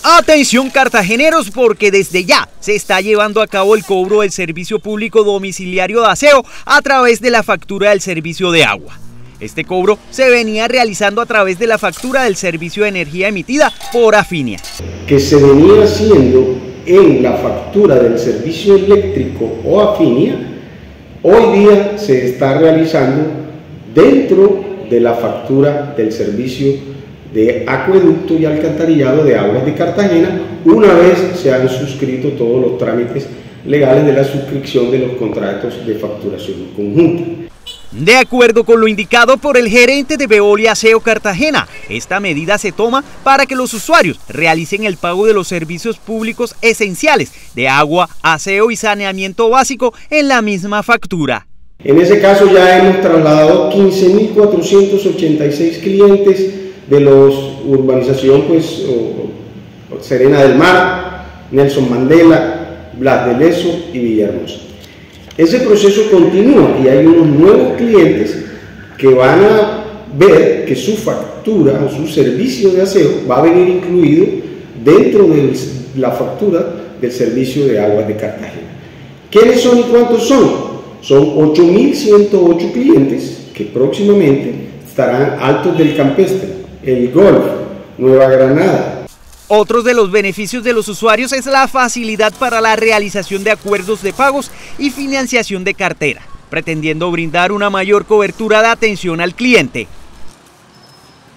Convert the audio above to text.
Atención cartageneros, porque desde ya se está llevando a cabo el cobro del servicio público domiciliario de aseo a través de la factura del servicio de agua. Este cobro se venía realizando a través de la factura del servicio de energía emitida por Afinia. Que se venía haciendo en la factura del servicio eléctrico o Afinia, hoy día se está realizando dentro de la factura del servicio de acueducto y alcantarillado de aguas de Cartagena, una vez se han suscrito todos los trámites legales de la suscripción de los contratos de facturación conjunta. De acuerdo con lo indicado por el gerente de Veolia Aseo Cartagena, esta medida se toma para que los usuarios realicen el pago de los servicios públicos esenciales de agua, aseo y saneamiento básico en la misma factura. En ese caso ya hemos trasladado 15.486 clientes de los urbanización Serena del Mar, Nelson Mandela, Blas de Lezo y Villahermosa. Ese proceso continúa y hay unos nuevos clientes que van a ver que su factura o su servicio de aseo va a venir incluido dentro de la factura del servicio de aguas de Cartagena. ¿Quiénes son y cuántos son? Son 8.108 clientes que próximamente estarán Altos del Campestre, El Golf, Nueva Granada. Otros de los beneficios de los usuarios es la facilidad para la realización de acuerdos de pagos y financiación de cartera, pretendiendo brindar una mayor cobertura de atención al cliente.